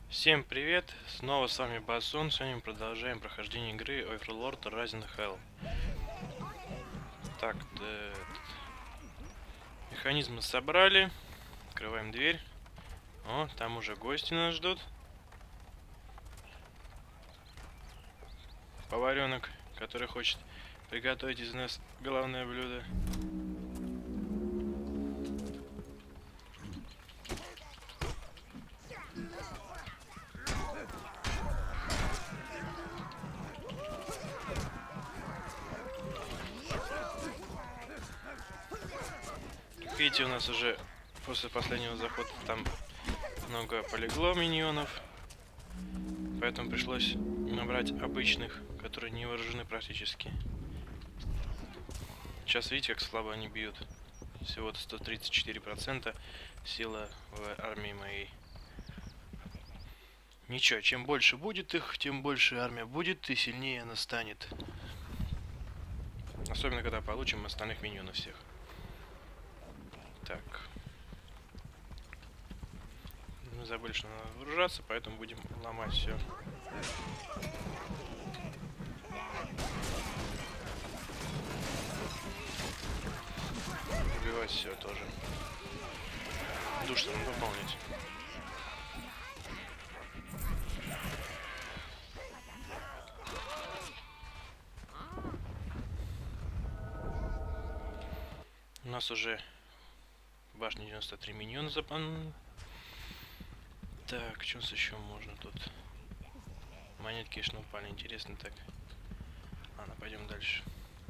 Всем привет! Снова с вами Басон. Сегодня мы продолжаем прохождение игры Overlord Rising Hell. Так, механизмы собрали. Открываем дверь. О, там уже гости нас ждут. Поваренок, который хочет приготовить из нас главное блюдо. Видите, у нас уже после последнего захода там много полегло миньонов. Поэтому пришлось набрать обычных, которые не вооружены практически. Сейчас видите, как слабо они бьют. Всего-то 134% сила в армии моей. Ничего, чем больше будет их, тем больше армия будет и сильнее она станет. Особенно, когда получим остальных миньонов всех. Так. Мы забыли, что надо вооружаться, поэтому будем ломать все. Убивать все тоже. Душ надо выполнить. У нас уже башня 93 миньона запан. Так, что еще можно тут? Монетки, конечно, упали. Интересно так. Ладно, пойдем дальше.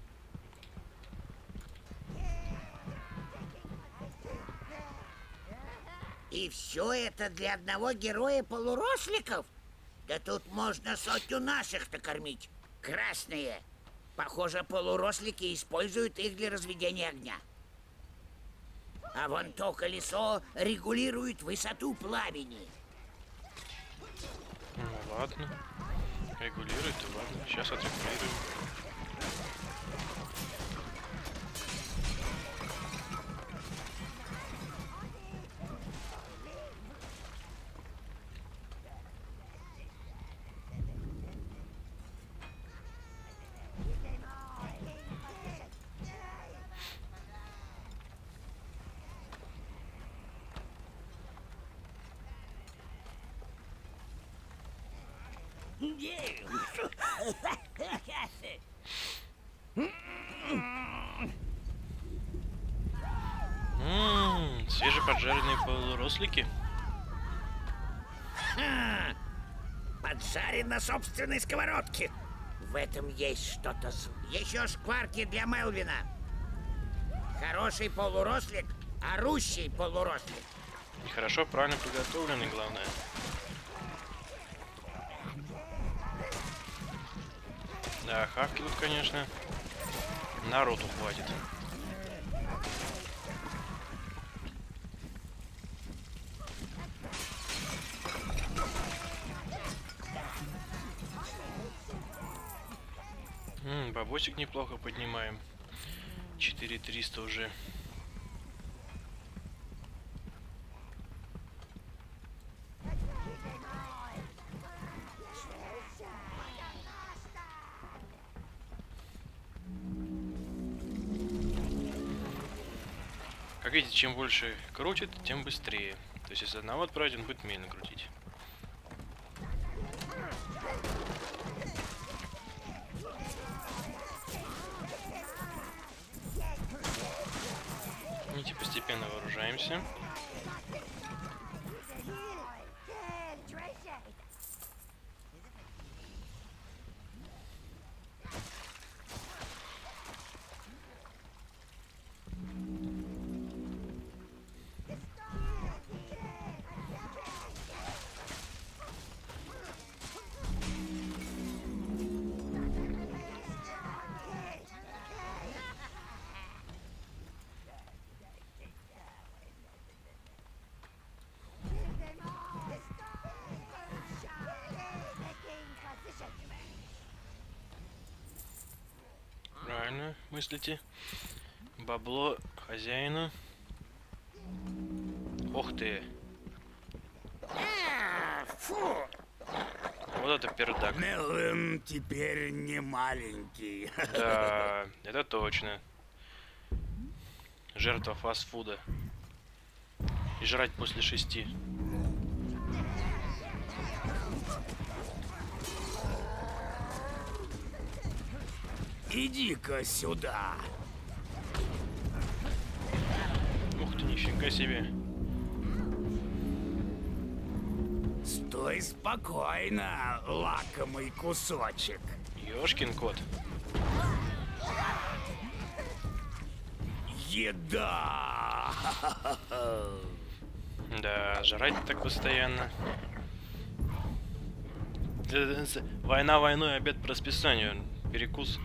И все это для одного героя полуросликов? Да тут можно сотню наших-то кормить. Красные. Похоже, полурослики используют их для разведения огня. А вон то колесо регулирует высоту пламени. Ну ладно. Регулирует, и ладно. Сейчас отрегулируем. Свежеподжаренные полурослики. Поджарен на собственной сковородке. В этом есть что-то. Еще шкварки для Мелвина. Хороший полурослик, орущий полурослик. И хорошо, правильно приготовленный, главное. Да, хавки тут, конечно, народу хватит. Бабосик неплохо поднимаем. 4300 уже. Как видите, чем больше крутит, тем быстрее. То есть, если одного отправить, он будет медленно крутить. Видите, постепенно вооружаемся. Правильно мыслите. Бабло хозяину. Ох ты. Фу! Вот это пердак. Мелвин теперь не маленький. Да, это точно. Жертва фастфуда. И жрать после 6. Иди-ка сюда. Ух ты, нифига себе. Стой спокойно, лакомый кусочек. Ёшкин кот. Еда! Да, жрать так постоянно. Война войной, обед по расписанию. Перекус.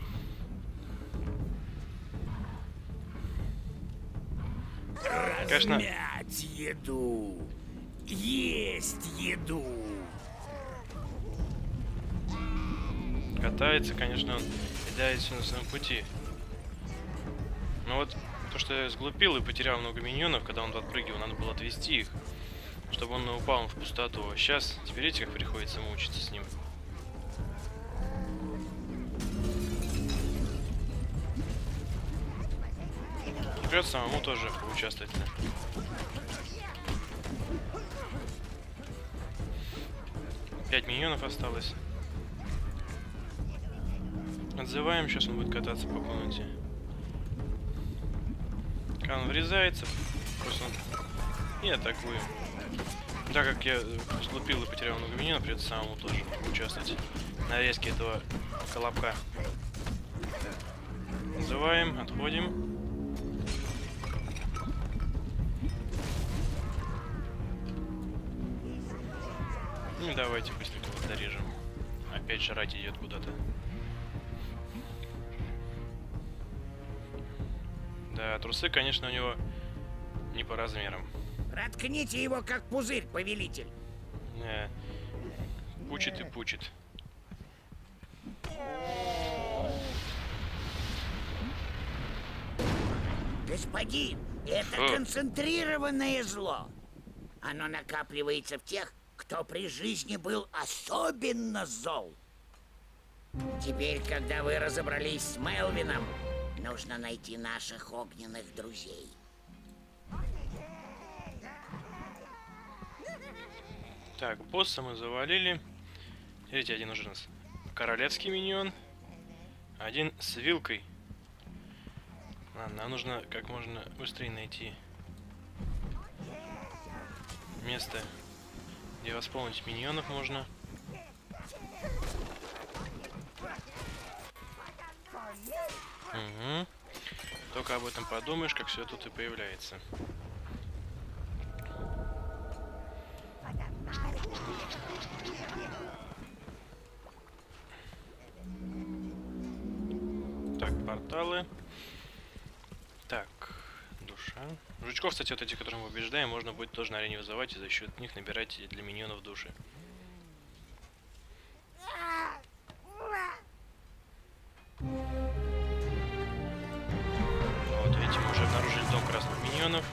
Конечно. Размять еду. Есть еду. Катается, конечно, он и все на своем пути. Но вот то, что я сглупил и потерял много миньонов, когда он подпрыгивал, надо было отвести их, чтобы он не упал в пустоту. А сейчас, теперь видите, как приходится мучиться с ним. Придется самому тоже поучаствовать. 5 миньонов осталось. Отзываем, сейчас он будет кататься по комнате. Когда он врезается, просто он... и атакуем. Так как я сглупил и потерял много миньонов, придется самому тоже участвовать в нарезке этого колобка. Отзываем, отходим. Ну давайте быстренько вот дорежем. Опять жрать идет куда-то. Да, трусы, конечно, у него не по размерам. Проткните его, как пузырь, повелитель. Пучит и пучит. Господин, это концентрированное зло. Оно накапливается в тех, кто при жизни был особенно зол. Теперь, когда вы разобрались с Мелвином, нужно найти наших огненных друзей. Так, босса мы завалили. Смотрите, один уже у нас королевский миньон. Один с вилкой. Ладно, нам нужно как можно быстрее найти место, где восполнить миньонов можно. Угу. Только об этом подумаешь, как все тут и появляется. Так, порталы. Так, душа. Жучков, кстати, вот эти, которые мы побеждаем, можно будет тоже на арене вызывать и за счет них набирать для миньонов души. Вот, видите, мы уже обнаружили дом красных миньонов.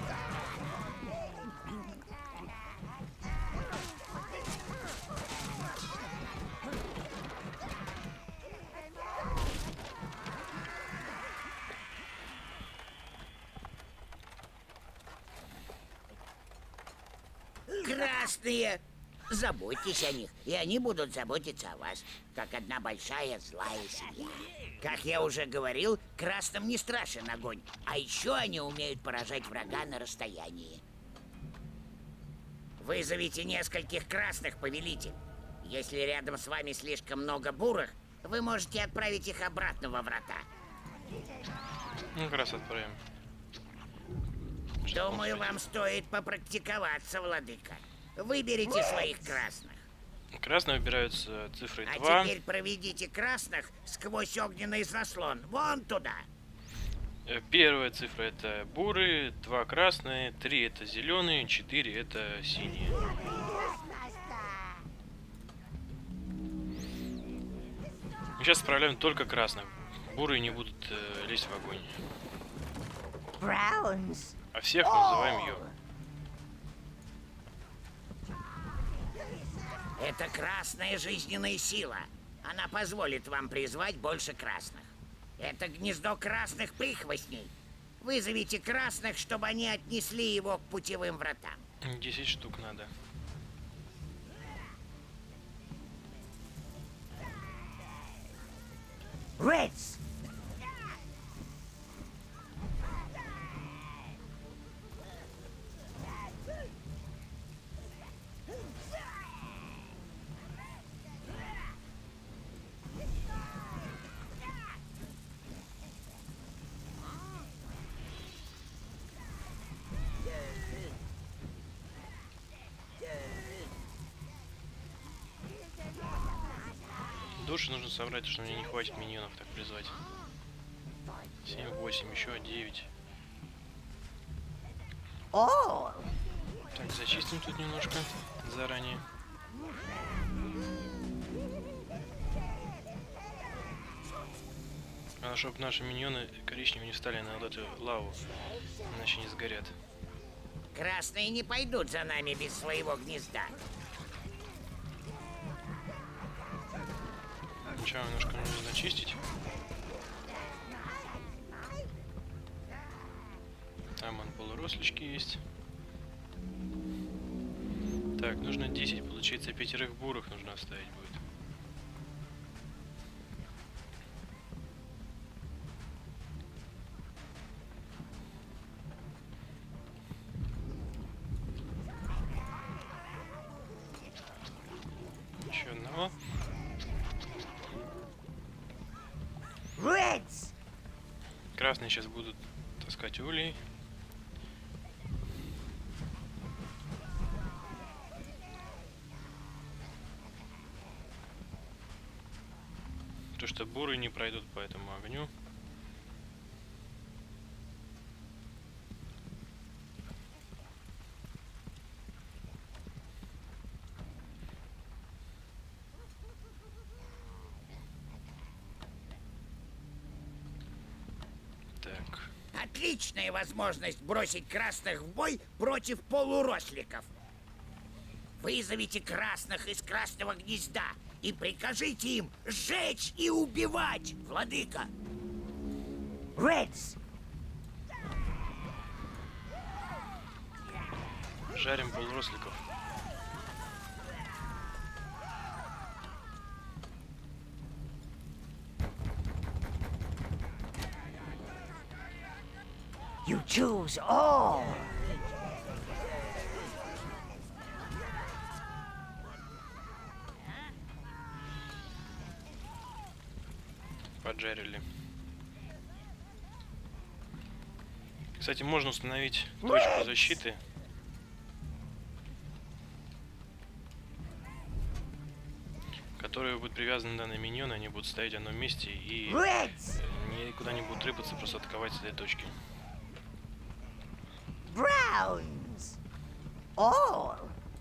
Красные! Заботьтесь о них, и они будут заботиться о вас, как одна большая злая семья. Как я уже говорил, красным не страшен огонь, а еще они умеют поражать врага на расстоянии. Вызовите нескольких красных, повелитель. Если рядом с вами слишком много бурых, вы можете отправить их обратно во врата. Ну, как раз отправим. Думаю, вам стоит попрактиковаться, владыка. Выберите своих красных. Красные выбираются цифрой А 2. теперь проведите красных сквозь огненный заслон. Вон туда. Первая цифра это бурые, 2 красные, 3 это зеленые, 4 это синие. Мы сейчас отправляем только красных. Бурые не будут лезть в огонь. А всех мы называем ее. Это красная жизненная сила. Она позволит вам призвать больше красных. Это гнездо красных прихвостней. Вызовите красных, чтобы они отнесли его к путевым вратам. 10 штук надо. Рeds! Души нужно собрать, что мне не хватит миньонов так призвать. 7, 8, еще 9. О! Так, зачистим тут немножко заранее. А чтобы наши миньоны коричневые не встали на вот эту лаву, иначе не сгорят. Красные не пойдут за нами без своего гнезда. Сначала немножко нужно чистить. Там вон полурослички есть. Так, нужно 10, получается 5 бурых нужно оставить будет. Еще одного. Reds! Красные сейчас будут таскать улей. То, что буры не пройдут по этому огню. Так. Отличная возможность бросить красных в бой против полуросликов. Вызовите красных из красного гнезда и прикажите им сжечь и убивать, владыка. Reds! Жарим полуросликов. You choose all. Поджарили. Кстати, можно установить точку защиты. Которые будут привязаны данные миньоны, они будут стоять в одном месте и никуда не будут рыпаться, просто атаковать с этой точки. Browns. All.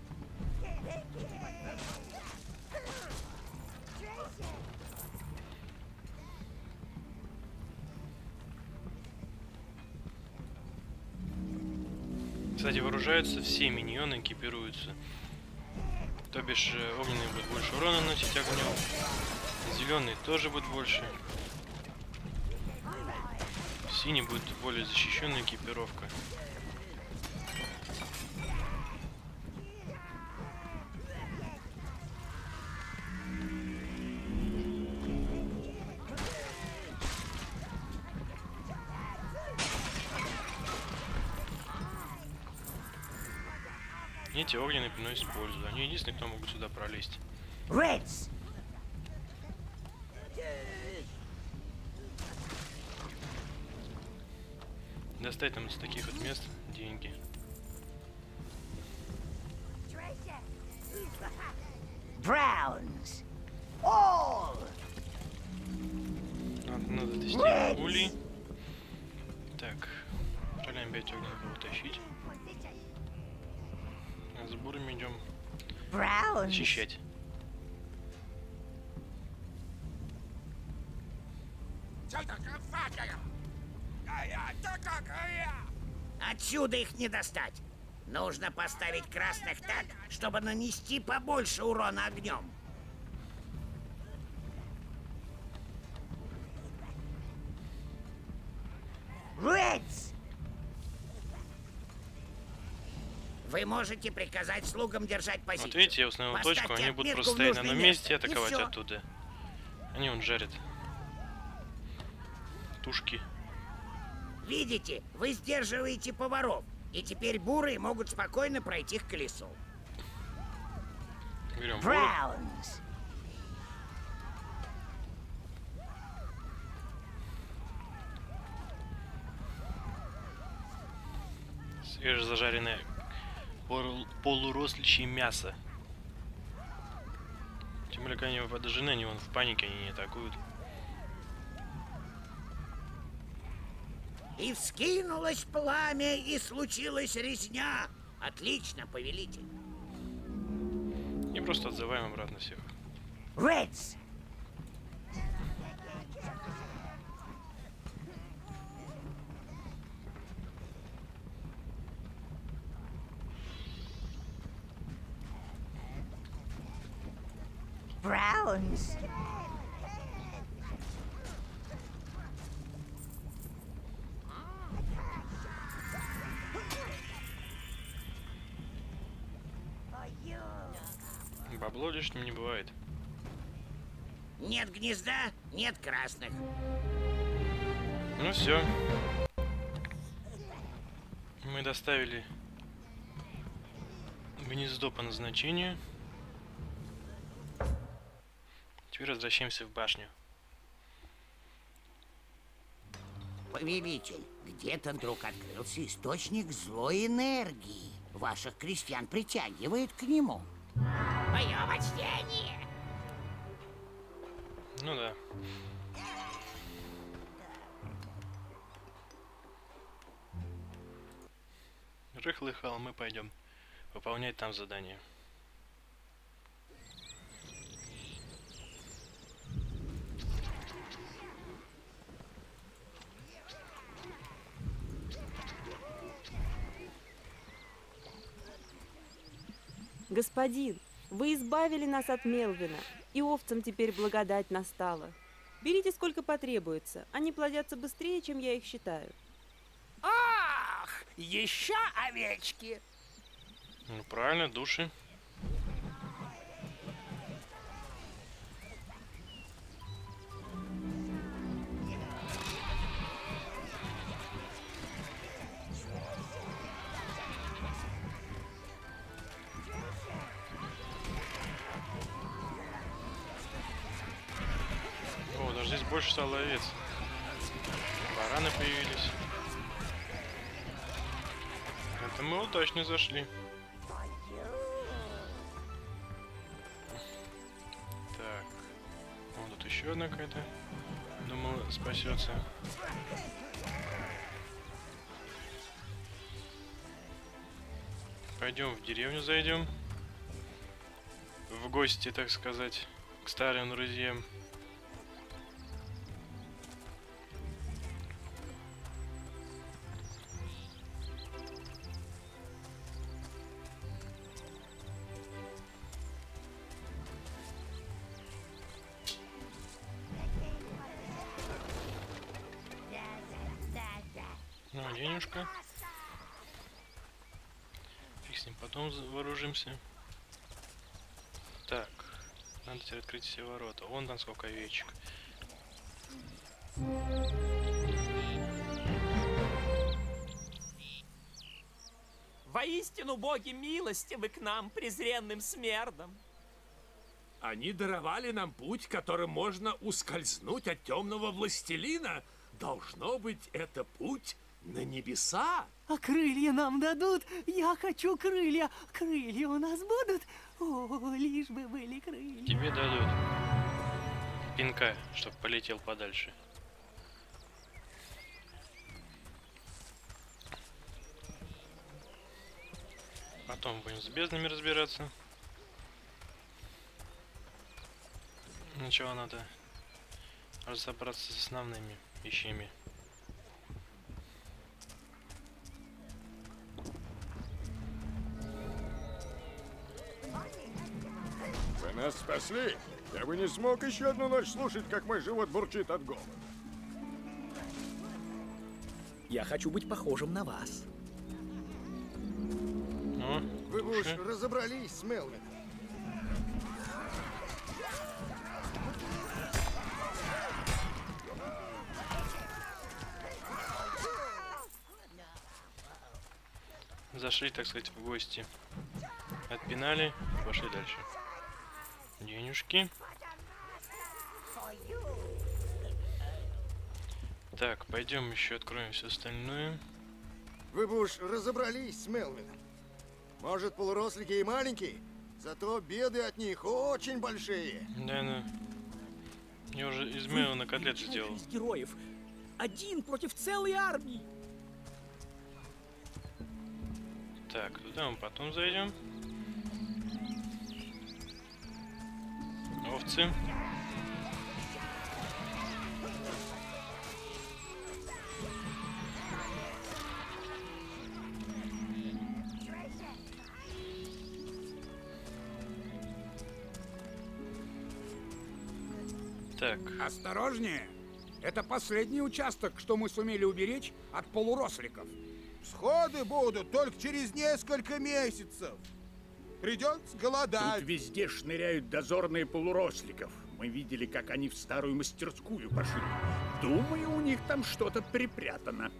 Кстати, вооружаются все миньоны, экипируются. То бишь, огненный будет больше урона наносить огнем. Зеленый тоже будет больше. Синий будет более защищенная экипировка. Эти огненные приносят пользу. Они единственные, кто могут сюда пролезть. Reds. Достать там с таких вот мест деньги. Browns. All. Надо тестировать улей. Так, отправляем 5 огненных утащить. С бурами идем защищать. Отсюда их не достать. Нужно поставить красных так, чтобы нанести побольше урона огнем. Reds! Вы можете приказать слугам держать позицию. Вот видите, я установил Поставьте точку, они будут отметку просто в стоять на нужное одном месте и место, и атаковать всё. оттуда. Они вон жарят. Тушки. Видите, вы сдерживаете поваров, и теперь бурые могут спокойно пройти к колесу. Берем буру. Свежезажаренное полуросличье мясо. Тем более, когда они подожжены, они вон в панике, они не атакуют. И вскинулось пламя, и случилась резня. Отлично, повелитель. И просто отзываем обратно всех. Reds! Browns. Бабло лишним не бывает. Нет гнезда, нет красных. Ну все. Мы доставили гнездо по назначению. Теперь возвращаемся в башню. Повелитель, где-то вдруг открылся источник злой энергии. Ваших крестьян притягивает к нему. Мое почтение! Ну да. Рыхлый холмы пойдем выполнять там задание. Господин, вы избавили нас от Мелвина, и овцам теперь благодать настала. Берите сколько потребуется, они плодятся быстрее, чем я их считаю. Ах, еще овечки. Ну правильно, души. О, даже здесь больше стало овец. Бараны появились. Это мы удачно зашли. Так. Вон тут еще одна какая-то. Думаю, спасется. Пойдем в деревню зайдем. В гости, так сказать, к старым друзьям. Ну, денежка. Фиг с ним, потом вооружимся. Так, надо теперь открыть все ворота. Вон там сколько овечек. Воистину, боги милостивы к нам, презренным смердам. Они даровали нам путь, которым можно ускользнуть от темного властелина. Должно быть, это путь на небеса. А крылья нам дадут? Я хочу крылья. Крылья у нас будут? О, лишь бы были крылья. Тебе дадут пинка, чтобы полетел подальше. Потом будем с безднами разбираться. Сначала надо разобраться с основными вещами. подросли, я бы не смог еще одну ночь слушать, как мой живот бурчит от голода. Я хочу быть похожим на вас. Ну, Вы бы уж кушай. разобрались с Мелвином. Зашли, так сказать, в гости. Отпинали, пошли дальше. Денежки. Так, пойдем еще откроем все остальное. Вы бы уж разобрались с Мелвином. Может, полурослики и маленькие, зато беды от них очень большие. Да. Я уже из Мелвина котлеты сделал. Из героев. Один против целой армии. Так, туда мы потом зайдем. Овцы. Так, Осторожнее! Это последний участок, что мы сумели уберечь от полуросликов. Сходы будут только через несколько месяцев. Придется голодать. Тут везде шныряют дозорные полуросликов. Мы видели, как они в старую мастерскую пошли. Думаю, у них там что-то припрятано.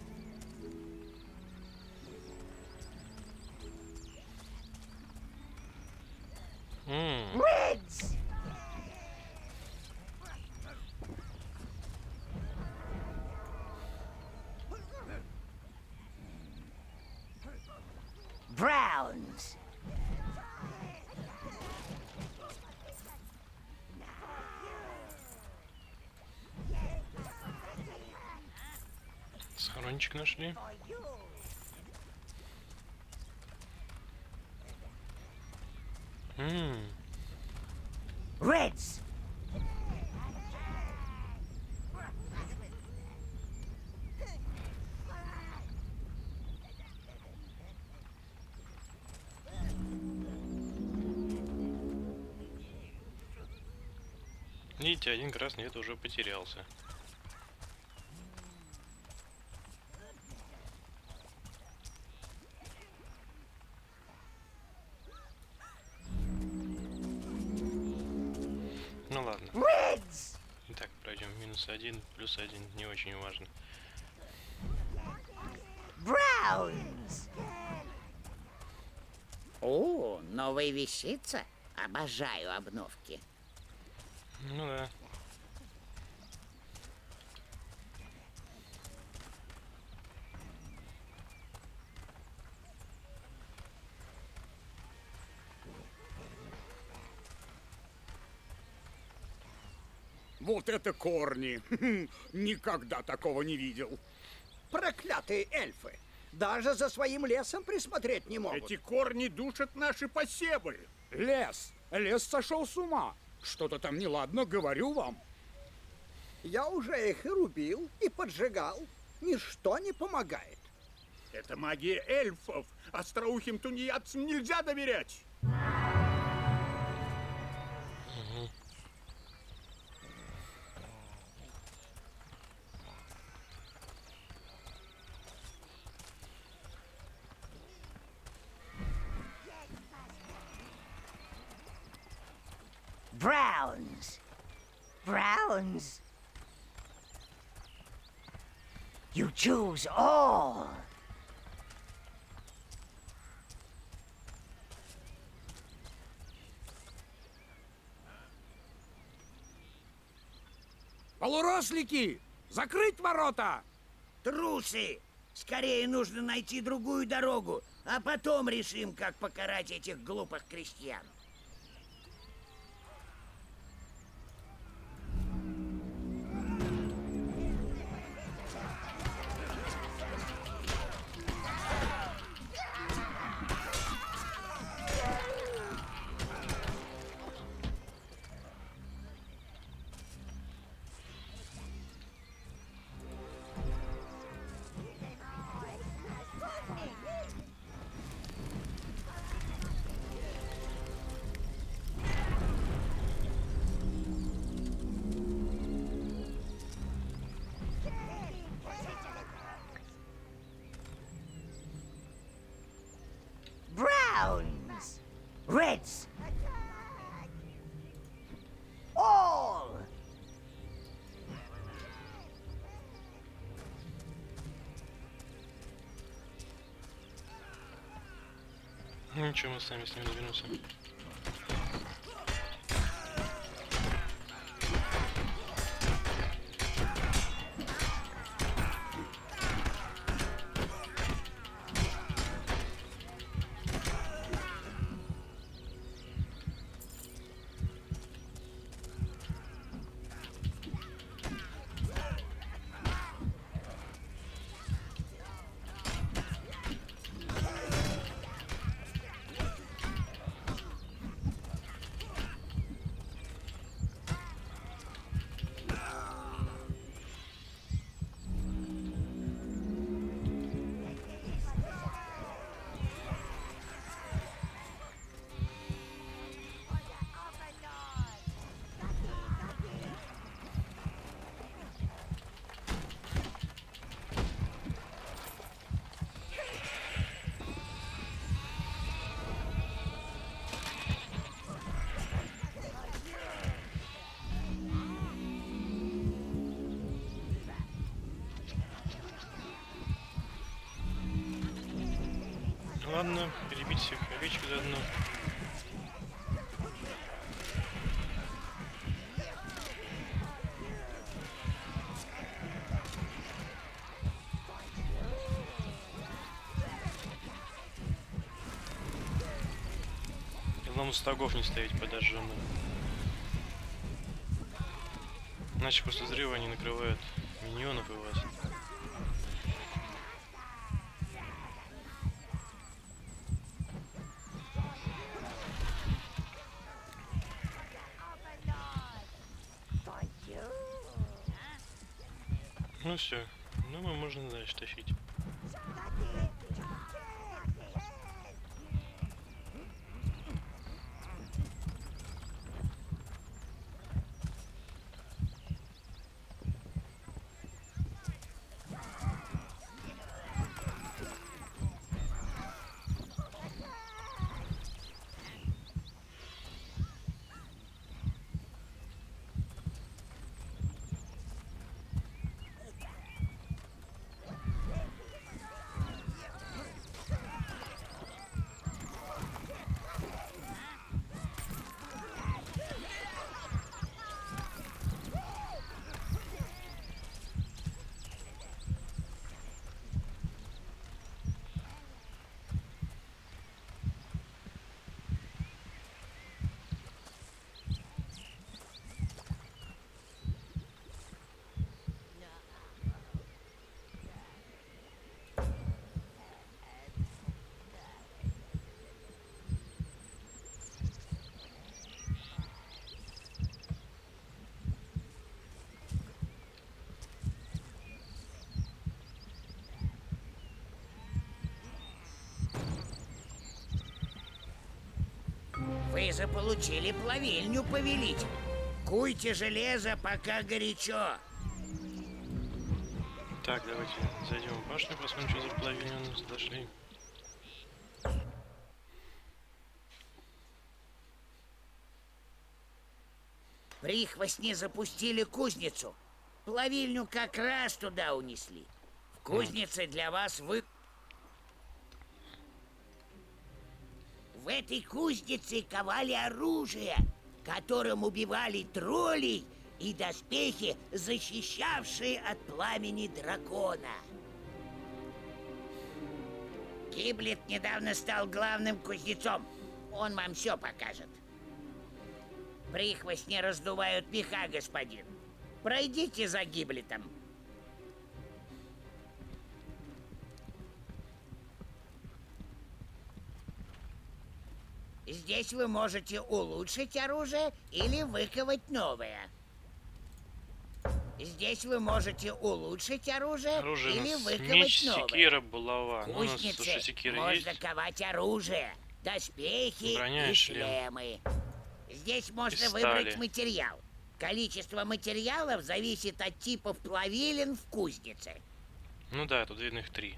Рeds! Browns! схорончик нашли. Reds! Видите, один красный это уже потерялся. Ну ладно. Reds! Итак, пройдем -1, +1, не очень важно. Browns! О, новая вещица. Обожаю обновки. Ну да. Вот это корни! Никогда такого не видел. Проклятые эльфы! Даже за своим лесом присмотреть не могут. Эти корни душат наши посевы. Лес! Лес сошел с ума. Что-то там неладно, говорю вам. Я уже их и рубил, и поджигал. Ничто не помогает. Это магия эльфов. Остроухим тунеядцам нельзя доверять. Browns! Browns! You choose all! Полурослики! Закрыть ворота! Трусы! Скорее нужно найти другую дорогу, а потом решим, как покарать этих глупых крестьян. Ну ничего, мы сами с ним доберемся. Ладно, перебить всех овечек заодно. Главное, стогов не ставить подожженных. Иначе после взрыва они накрывают миньонов и вас. Ну все, думаю, можно дальше тащить. Вы заполучили плавильню, повелитель. Куйте железо, пока горячо. Так, давайте зайдем в башню, посмотрим, что за плавильню у нас дошли. Прихвостни запустили кузницу. Плавильню как раз туда унесли. В кузнице для вас В этой кузнице ковали оружие, которым убивали троллей, и доспехи, защищавшие от пламени дракона. Гиблет недавно стал главным кузнецом. Он вам все покажет. Прихвостни раздувают меха, господин. Пройдите за Гиблетом. Здесь вы можете улучшить оружие или выковать новое. Здесь вы можете улучшить оружие или выковать меч, новое. секира, булава. В кузнице можно ковать оружие, доспехи броня и шлемы. Здесь можно выбрать материал. Количество материалов зависит от типов плавилин в кузнице. Ну да, тут видно их 3.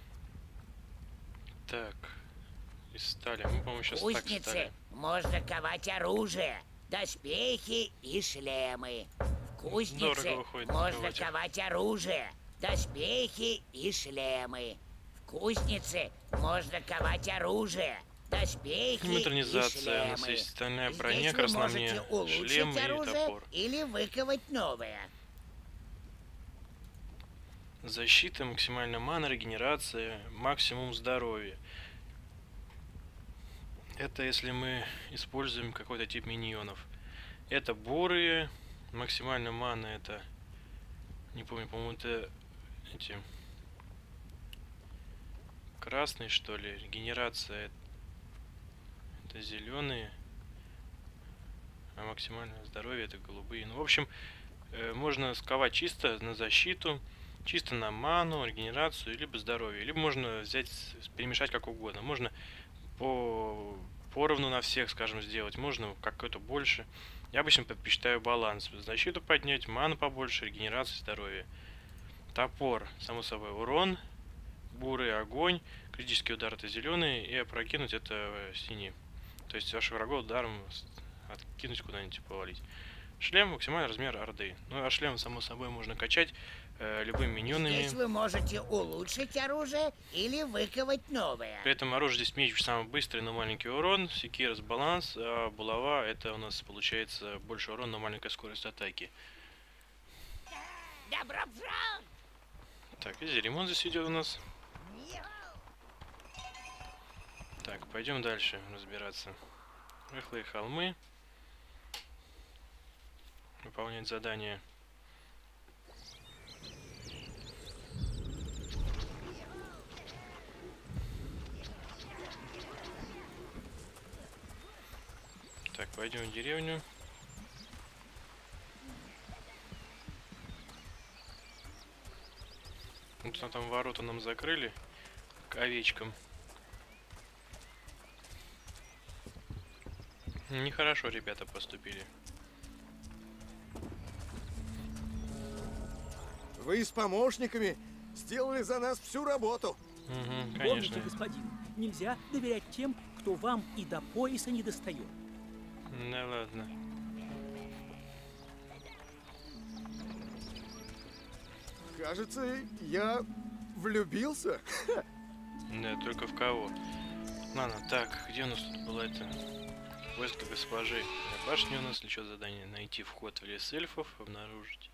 Так. Из стали. Мы, по-моему, сейчас в кузнице можно ковать оружие, доспехи и шлемы. В кузнице можно ковать оружие, доспехи и шлемы. В кузнице можно ковать оружие, доспехи Модернизация. У и нас шлемы. есть стальная броня, Здесь вы красномне, можете улучшить шлем и оружие топор. или выковать новое. Защита, максимальная мана, регенерация, максимум здоровья. Это если мы используем какой-то тип миньонов. Это бурые, максимальная мана, это, не помню, по-моему, это эти красные, что ли, регенерация, это зеленые, а максимальное здоровье это голубые. Ну, в общем, можно сковать чисто на защиту, чисто на ману, регенерацию, либо здоровье. Либо можно взять, перемешать как угодно. Можно поровну на всех, скажем, сделать. Можно какой-то больше. Я обычно предпочитаю баланс. Защиту поднять, ману побольше, регенерацию, здоровье. Топор, само собой, урон, бурый огонь, критический удар это зеленый, и опрокинуть это синий. То есть ваших врагов ударом откинуть куда-нибудь, повалить. Шлем, максимальный размер орды. Ну а шлем, само собой, можно качать любыми миньонами. Здесь вы можете улучшить оружие или выковать новое. При этом оружие здесь меч самый быстрый, но маленький урон, секира с баланс, а булава это у нас получается больше урон, но маленькая скорость атаки. Добро пожаловать! Так, и ремонт здесь идет у нас. Так, пойдем дальше разбираться. Рыхлые холмы. Выполнять задание. Так, пойдем в деревню. Вот там ворота нам закрыли к овечкам. Нехорошо ребята поступили. Вы с помощниками сделали за нас всю работу. Угу, конечно. Помните, господин, нельзя доверять тем, кто вам и до пояса не достает. Да ладно. Кажется, я влюбился. Да, только в кого? Ладно, так, где у нас тут была это? Войско госпожи. На башне у нас лечет задание. Найти вход в лес эльфов, обнаружить.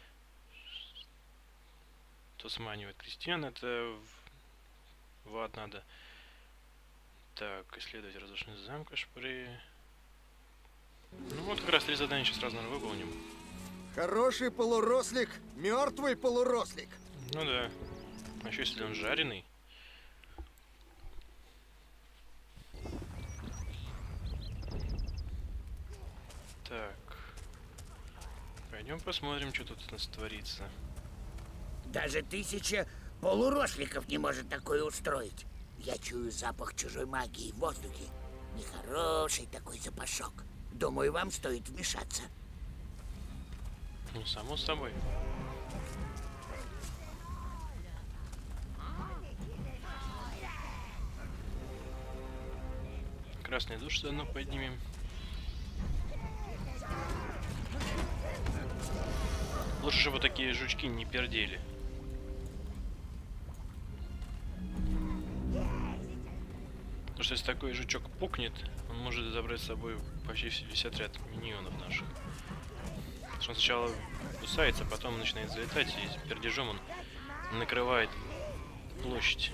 То сманивает крестьян, это в ад надо. Так, исследовать разрушенный замка Шпры. Ну вот как раз 3 задания сейчас сразу, наверное, выполним. Хороший полурослик, мертвый полурослик. Ну да. А еще если он жареный. Так. Пойдем посмотрим, что тут у нас творится. Даже 1000 полуросликов не может такое устроить. Я чую запах чужой магии в воздухе. Нехороший такой запашок. Думаю, вам стоит вмешаться. Ну, само собой. Красный душ заодно поднимем. Лучше, чтобы такие жучки не пердели. Потому что если такой жучок пукнет, он может забрать с собой почти весь отряд миньонов наших. Потому что он сначала кусается, а потом начинает залетать, и пердежом он накрывает площадь.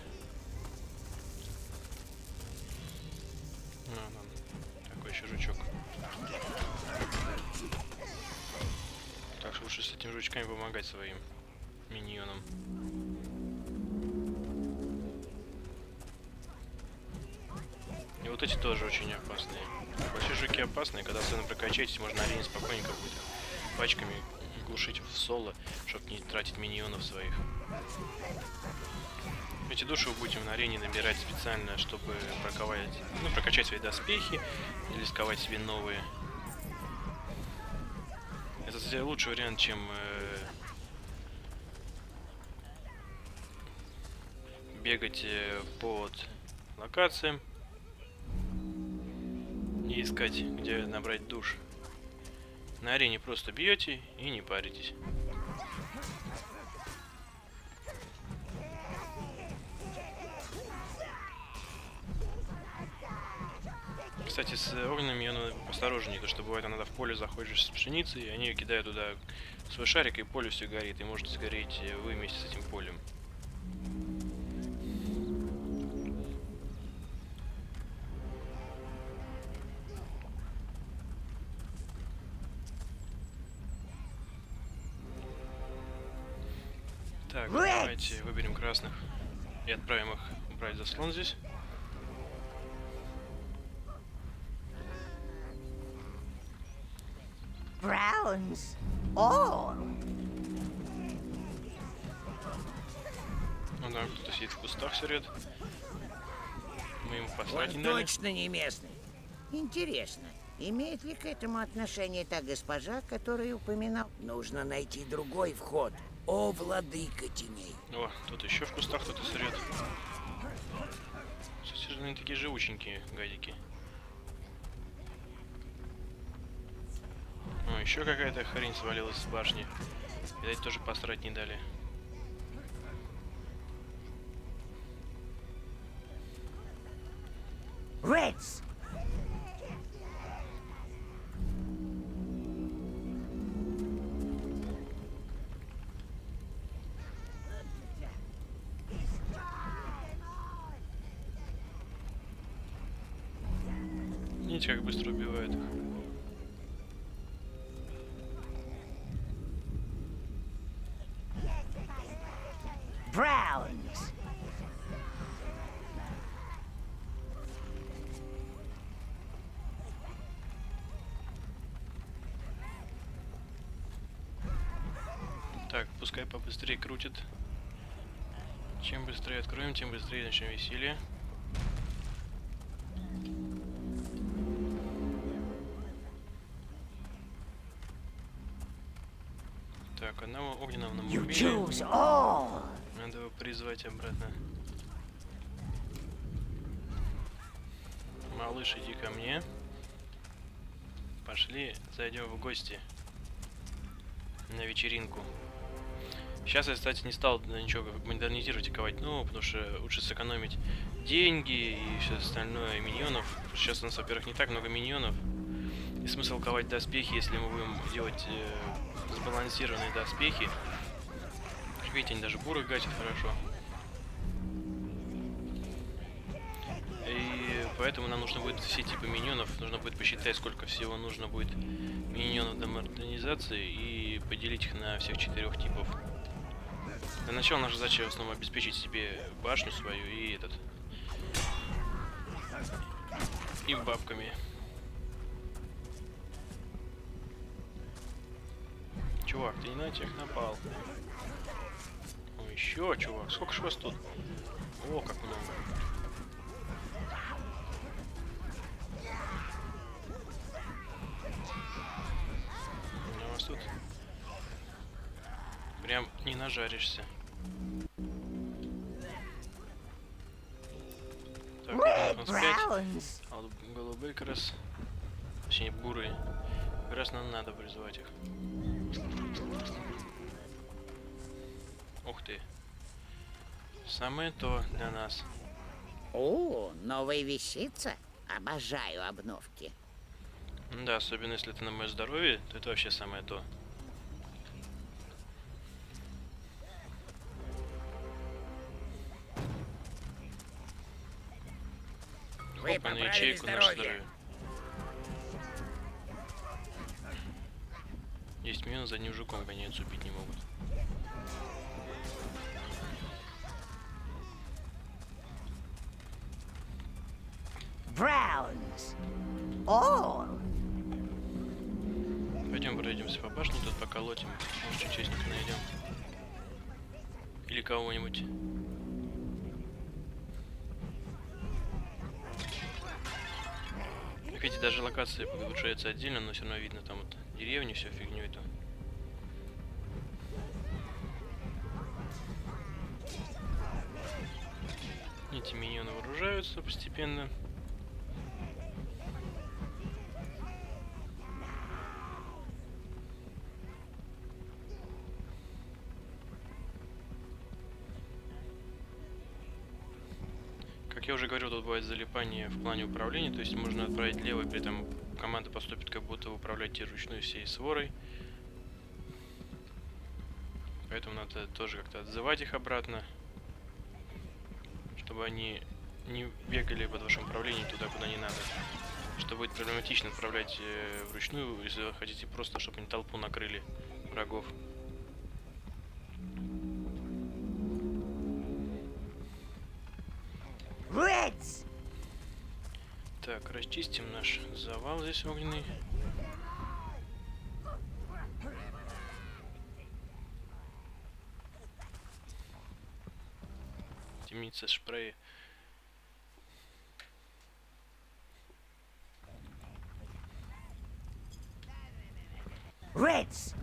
Такой еще жучок. Так что лучше с этими жучками помогать своим миньонам. И вот эти тоже очень опасные. Большие жуки опасные, когда особенно прокачаетесь, можно на арене спокойненько будет пачками глушить в соло, чтобы не тратить миньонов своих. Эти души вы будете на арене набирать специально, чтобы прокачать свои доспехи или сковать себе новые. Это, кстати, лучший вариант, чем бегать по локациям и искать, где набрать душ. На арене просто бьете и не паритесь. Кстати, с огненными надо осторожнее, потому что бывает иногда в поле заходишь с пшеницей, и они кидают туда свой шарик, и поле все горит, и можете сгореть вы вместе с этим полем. Так, давайте выберем красных и отправим их убрать заслон здесь. Browns. All. Ну да, кто-то сидит в кустах сырет. Мы ему послать Он не дали. точно не местный. Интересно, имеет ли к этому отношение та госпожа, которую упоминал? Нужно найти другой вход. О, владыка теней. О, тут еще в кустах кто-то сырет. Кстати, они такие живученькие гадики. О, еще какая-то хрень свалилась с башни. Видать, тоже посрать не дали. Reds. Видите, как быстро убивают их. Browns. Так, пускай побыстрее крутит. Чем быстрее откроем, тем быстрее начнем веселье. Так, одного огненного нам You убили. choose all. Надо его призвать обратно. Малыш, иди ко мне. Пошли, зайдем в гости. На вечеринку. Сейчас я, кстати, не стал ничего модернизировать и ковать, ну, потому что лучше сэкономить деньги и все остальное, и миньонов. Сейчас у нас, во-первых, не так много миньонов. И смысл ковать доспехи, если мы будем делать сбалансированные доспехи. Видите, они даже буры гасят хорошо. И поэтому нам нужно будет все типы миньонов, нужно будет посчитать, сколько всего нужно будет миньонов для модернизации и поделить их на всех 4 типов. Для начала наша задача в основном обеспечить себе башню свою и этот. И бабками. Чувак, ты не на тех напал. О, еще, чувак, сколько ж вас тут? О, как много. У вас тут прям не нажаришься. Так, Browns. а вот голубые как раз, точнее бурые, как раз нам надо призвать их. Ух ты. Самое то для нас. О, новая вещица. Обожаю обновки. Да, особенно если это на мое здоровье, то это вообще самое то. Вы Опа, на поправили ячейку наше здоровье. здоровье. Есть минус, за одним жуком гоняются, убить не могут. Browns. All. Пойдем пройдемся по башне, тут поколотим. Может, участника найдем. Или кого-нибудь. Как видите, даже локация улучшается отдельно, но все равно видно там вот деревни, всю фигню эту. Эти миньоны вооружаются постепенно. Как я уже говорил, тут бывает залипание в плане управления, то есть можно отправить лево, при этом команда поступит, как будто вы управляете ручной всей сворой. Поэтому надо тоже как-то отзывать их обратно, чтобы они не бегали под вашим управлением туда, куда не надо. Что будет проблематично отправлять вручную, если вы хотите просто, чтобы они толпу накрыли врагов. Reds! Так, расчистим наш завал здесь огненный. Темница спрея. Reds!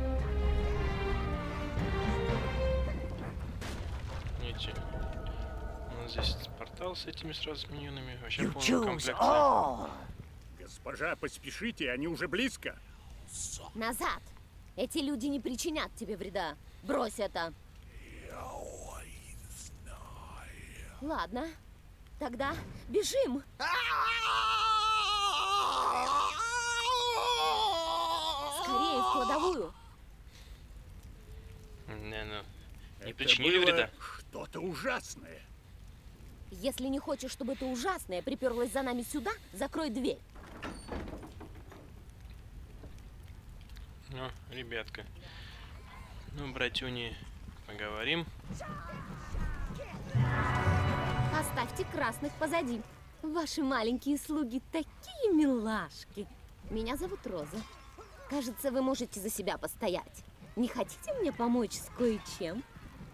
Видите, у нас здесь портал с этими сразу миньонами. Вообще You полный choose комплект. all! Госпожа, поспешите, они уже близко. Назад! Эти люди не причинят тебе вреда. Брось это. Ладно, тогда бежим. Скорее в кладовую. Не причинили вреда? Что-то ужасное. Если не хочешь, чтобы это ужасное приперлось за нами сюда, закрой дверь. Ну, ребятка. Ну, братюни, поговорим. Оставьте красных позади. Ваши маленькие слуги такие милашки. Меня зовут Роза. Кажется, вы можете за себя постоять. Не хотите мне помочь с кое-чем?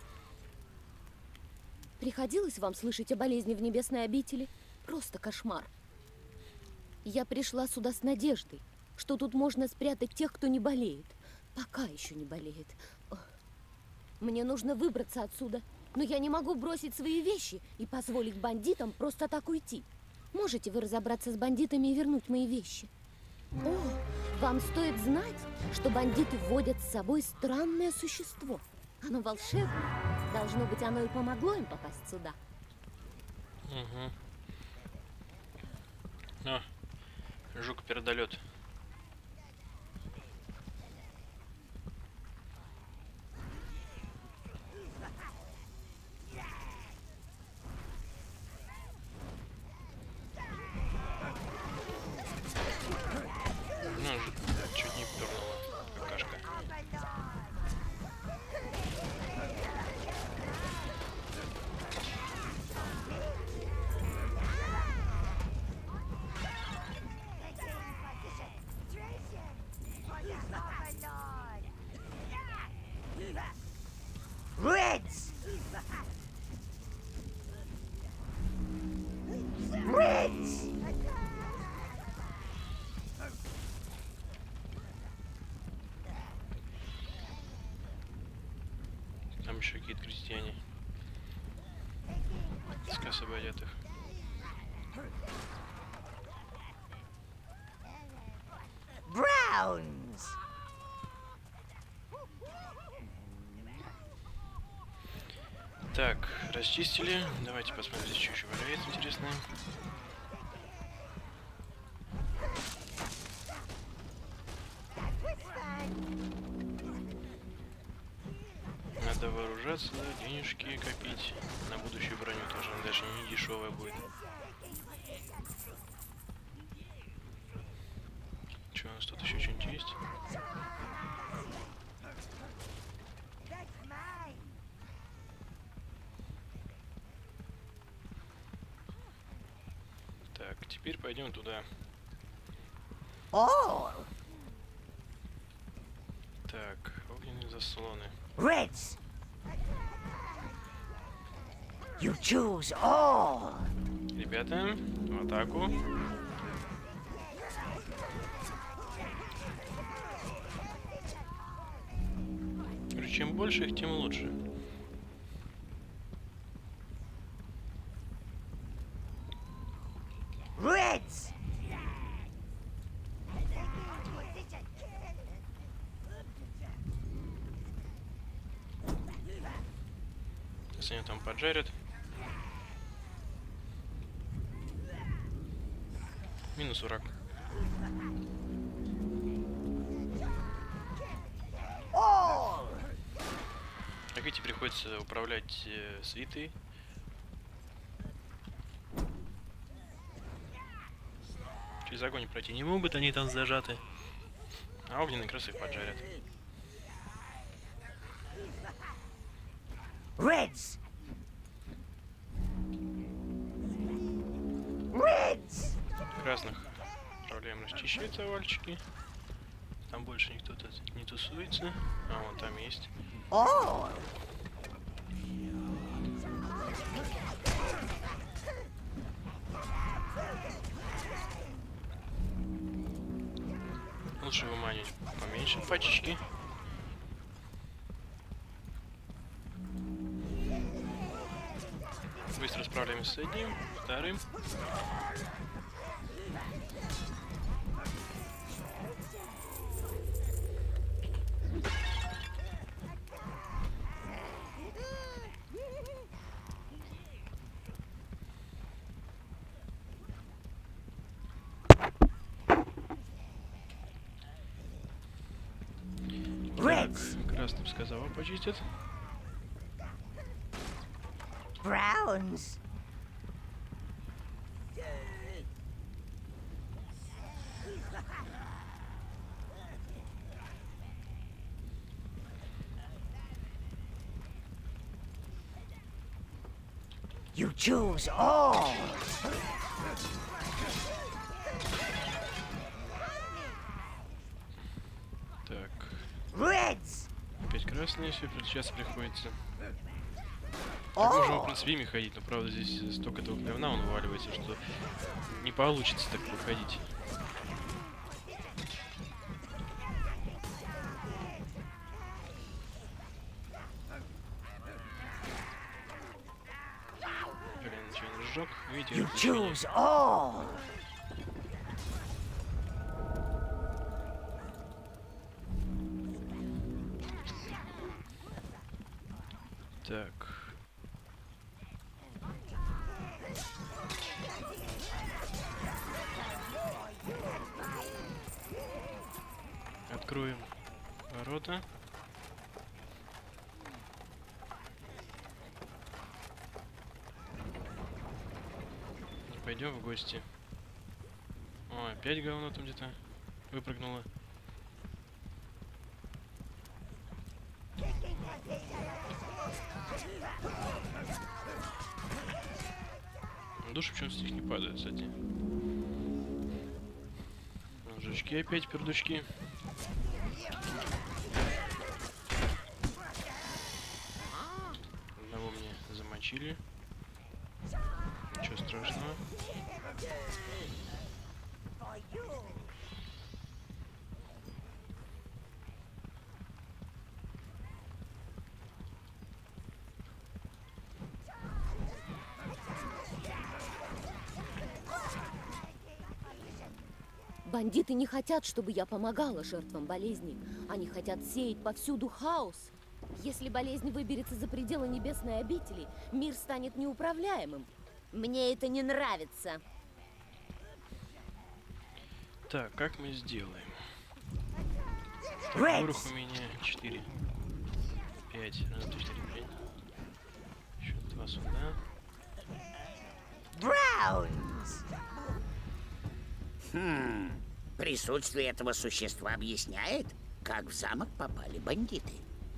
Приходилось вам слышать о болезни в небесной обители? Просто кошмар. Я пришла сюда с надеждой, что тут можно спрятать тех, кто не болеет. Пока еще не болеет. Мне нужно выбраться отсюда, но я не могу бросить свои вещи и позволить бандитам просто так уйти. Можете вы разобраться с бандитами и вернуть мои вещи? О, вам стоит знать, что бандиты водят с собой странное существо. Оно волшебное. Должно быть, оно и помогло им попасть сюда. Угу. О, жук-пердолет. Чуть не пернула какашка. Reds! Reds! Там еще какие-то крестьяне. Сказ обойдет их. Browns! Так, расчистили. Давайте посмотрим, что еще валяется интересное. Надо вооружаться, денежки копить. На будущую броню тоже, она даже не дешевая будет. Что у нас тут еще что-нибудь есть? Так, теперь пойдем туда. All! Так, огненные заслоны. Reds! You choose all! Ребята, в атаку. Говорю, чем больше их, тем лучше. Reds! Сейчас они там поджарят. Минус враг. Так эти приходится управлять свитой. Через огонь пройти не могут, они там зажаты. А огненные крысы их поджарят. Reds! Reds! Красных отправляем расчищать овальчики. Там больше никто тут не тусуется. А вон там есть. All! Лучше выманить поменьше пачечки. Быстро справляемся с одним, вторым. Красным сказал, почистят. Browns! You choose all! Так. Reds! Опять красные, все сейчас приходится. Так можно, в принципе, ими ходить, но правда здесь столько этого говна он уваливается, что не получится так выходить. Блин, ничего не сжег. Видите, You choose all! Так. Откроем ворота. Пойдем в гости. О, опять говно там где-то выпрыгнуло. Души почему-то с них не падают, кстати. Жучки опять, пердучки. Одного мне замочили. Ничего страшного. Бандиты не хотят, чтобы я помогала жертвам болезни. Они хотят сеять повсюду хаос. Если болезнь выберется за пределы небесной обители, мир станет неуправляемым. Мне это не нравится. Так, как мы сделаем? Так, урок у меня 4. 5. Раз, два, 4, 5. Еще 2 сюда. Browns! Присутствие этого существа объясняет, как в замок попали бандиты.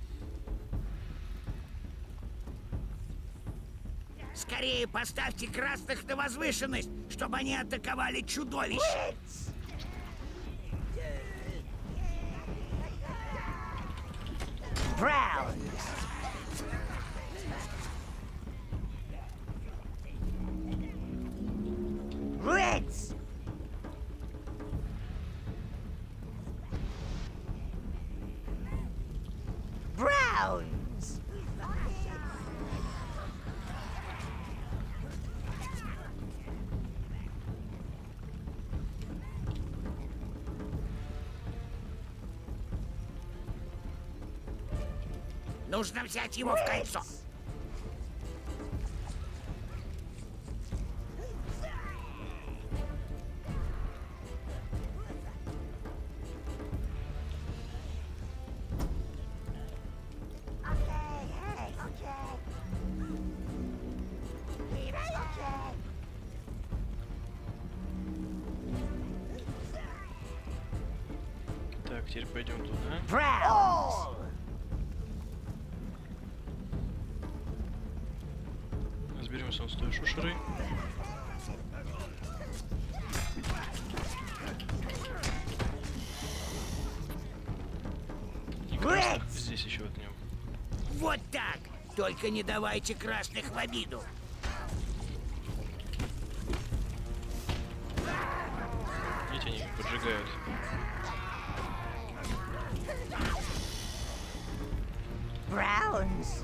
Скорее поставьте красных на возвышенность, чтобы они атаковали чудовищ. Browns! Reds! Browns! Нужно взять его в кольцо. теперь пойдем туда. Browns. Разберемся с той шушерой. И красных здесь еще отнем. Вот так! Только не давайте красных в обиду. Видите, они поджигают. Browns.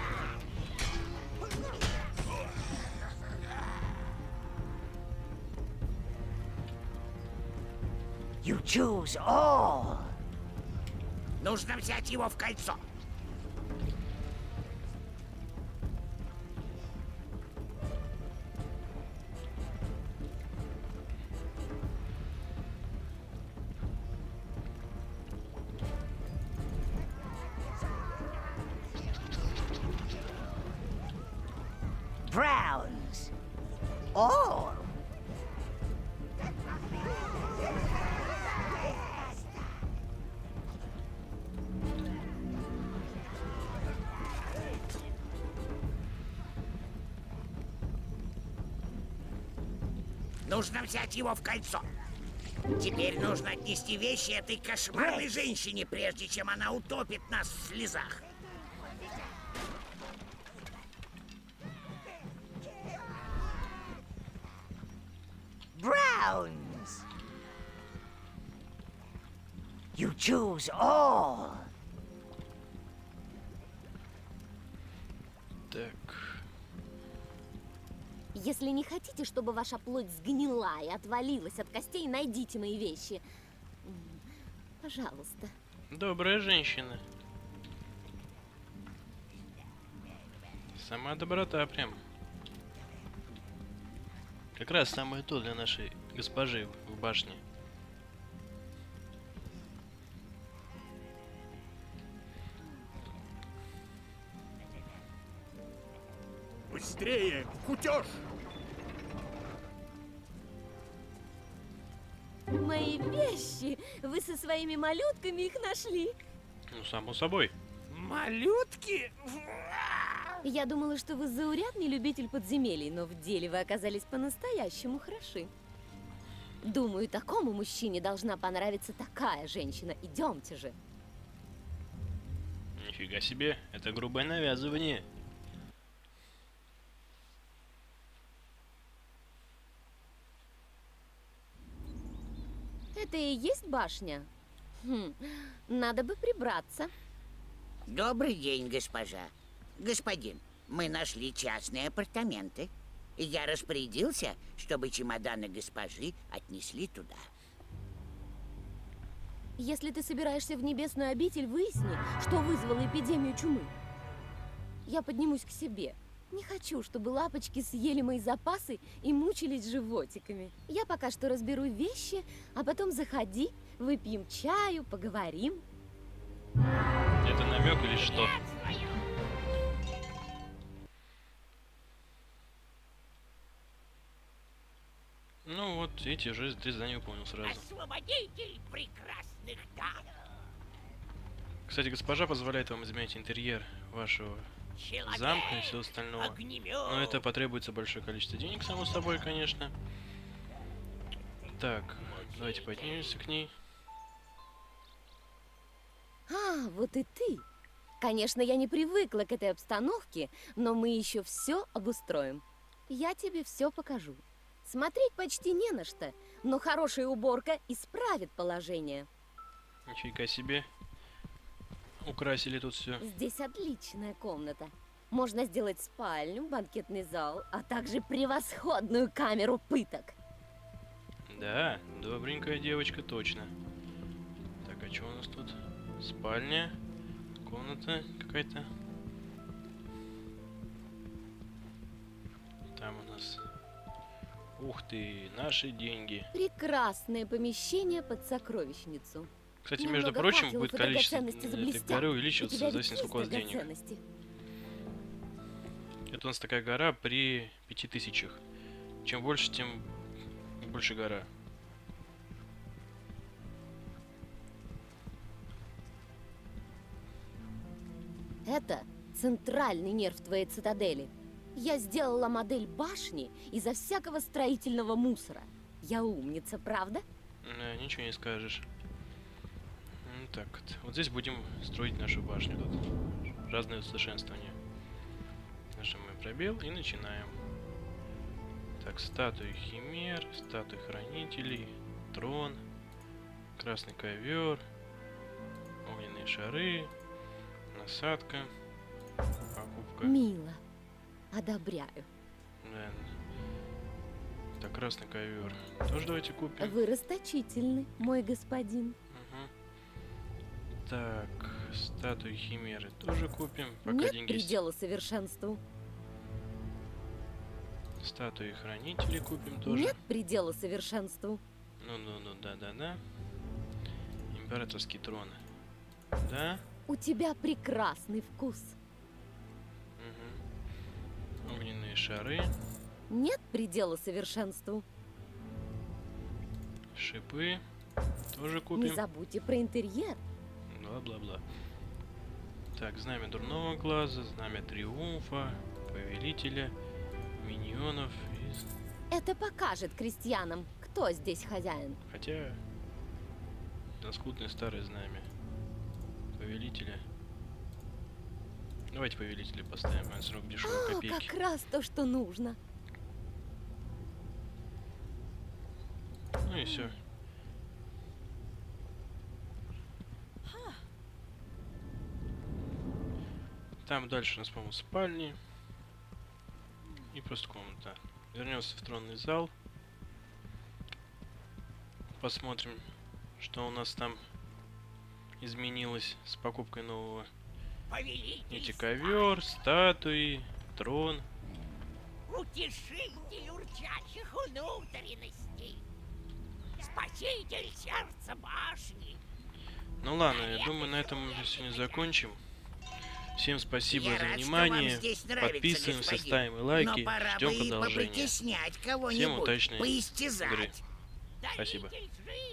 You choose all. Нужно взять его в кольцо. Browns. All. Нужно взять его в кольцо. Теперь нужно отнести вещи этой кошмарной женщине, прежде чем она утопит нас в слезах. Browns. You choose all. Так. Если не хотите, чтобы ваша плоть сгнила и отвалилась от костей, найдите мои вещи. Пожалуйста. Добрая женщина. Сама доброта прям. Как раз самое то для нашей госпожи в башне. Быстрее! Кутеж! Мои вещи! Вы со своими малютками их нашли? Ну, само собой. Малютки? Я думала, что вы заурядный любитель подземелий, но в деле вы оказались по-настоящему хороши. Думаю, такому мужчине должна понравиться такая женщина. Идемте же. Нифига себе, это грубое навязывание. Это и есть башня? Надо бы прибраться. Добрый день, госпожа. Господин, мы нашли частные апартаменты. И я распорядился, чтобы чемоданы госпожи отнесли туда. Если ты собираешься в небесную обитель, выясни, что вызвало эпидемию чумы. Я поднимусь к себе. Не хочу, чтобы лапочки съели мои запасы и мучились животиками. Я пока что разберу вещи, а потом заходи, выпьем чаю, поговорим. Это намек или что? Ну вот, эти уже 3 задания выполнил сразу. Освободитель прекрасных дам. Кстати, госпожа позволяет вам изменять интерьер вашего замка и все остальное. Но это потребуется большое количество денег, само собой, конечно. Так, давайте поднимемся к ней. А, вот и ты. Конечно, я не привыкла к этой обстановке, но мы еще все обустроим. Я тебе все покажу. Смотреть почти не на что, но хорошая уборка исправит положение. Нифига себе. Украсили тут все. Здесь отличная комната. Можно сделать спальню, банкетный зал, а также превосходную камеру пыток. Да, добренькая девочка, точно. Так, а что у нас тут? Спальня, комната какая-то. Там у нас... Ух ты, наши деньги. Прекрасное помещение под сокровищницу. Кстати, между прочим, будет количество этой горы увеличиваться в зависимости, сколько у вас денег. Это у нас такая гора при 5000. Чем больше, тем больше гора. Это центральный нерв твоей цитадели. Я сделала модель башни изо всякого строительного мусора. Я умница, правда? Ничего не скажешь. Ну, так вот. Вот здесь будем строить нашу башню. Тут разные усовершенствования. Нажимаем пробел и начинаем. Так, статуи химер, статуи хранителей, трон, красный ковер, огненные шары, насадка, покупка. Мило. Одобряю. Да. Так, красный ковер. Тоже давайте купим. Вы расточительны, мой господин. Угу. Так, статуи химеры тоже купим. Пока Нет деньги есть. предела совершенству. Статуи хранителей купим тоже. Нет предела совершенству. Ну, да. Императорский трон. Да? У тебя прекрасный вкус. Угу. Огненные шары. Нет предела совершенству. Шипы. Тоже купим. Не забудьте про интерьер. Бла-бла-бла. Так, знамя дурного глаза, знамя триумфа, повелителя, миньонов. Это покажет крестьянам, кто здесь хозяин. Хотя... Лоскутное старое знамя. Повелителя. Давайте повелителя поставим. На срок дешевой копейки. Как раз то, что нужно. Ну и все. Там дальше у нас, по-моему, спальни. И просто комната. Вернемся в тронный зал. Посмотрим, что у нас там изменилось с покупкой нового. Эти ковер, статуи, трон. Утешитель урчащих внутренностей. Спаситель сердца башни. Ну ладно, я думаю, на этом мы сегодня закончим. Всем спасибо Я за рад, внимание. что вам здесь нравится, Подписываемся, господин. ставим лайки, Но пора ждем бы и продолжения. попритеснять Всем кого-нибудь, удачной игры. поистязать. Спасибо. Даритель жизни.